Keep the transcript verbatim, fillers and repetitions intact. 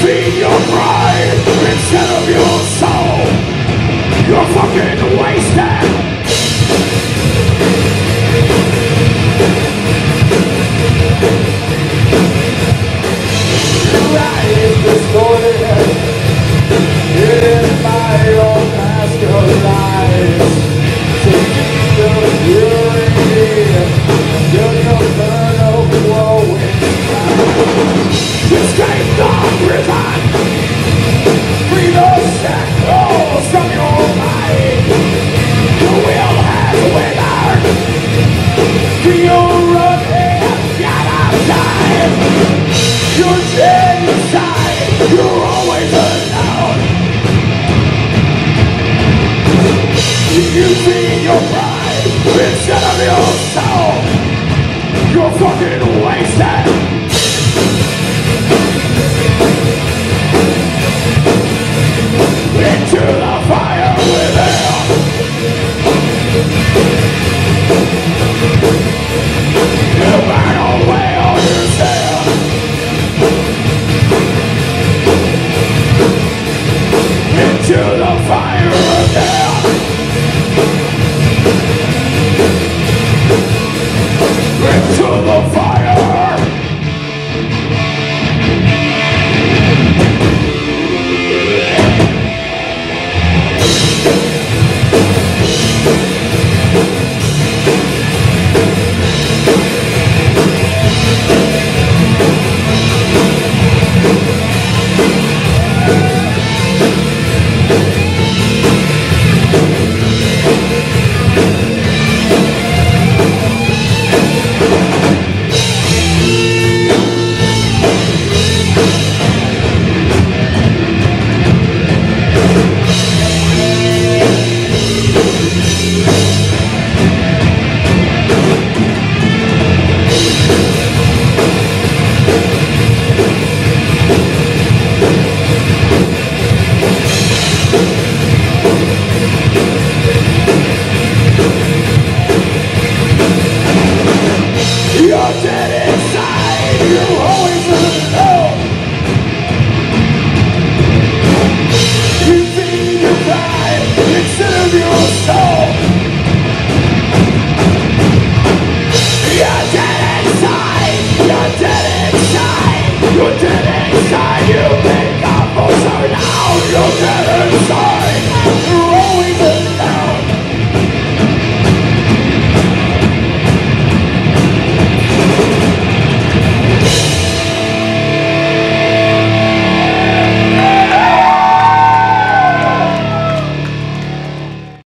feed your pride instead of your soul. You're fucking wasted. Your eye is distorted, hidden by your mask of lies. So you purity, you're your eternal woe inside. Escape the prison, free the shackles from your mind. The will has withered, you're running out of time. You're dead inside, you're always alone. You feed your pride instead of your soul. You're fucking wasted. Into the fire within. You burn away all your sin. Into the fire again. Into the fire. You're dead inside, you're always alone. You feed your pride instead of your soul. You're dead inside, you're dead inside, you're dead inside. You make up for so now, you're dead inside.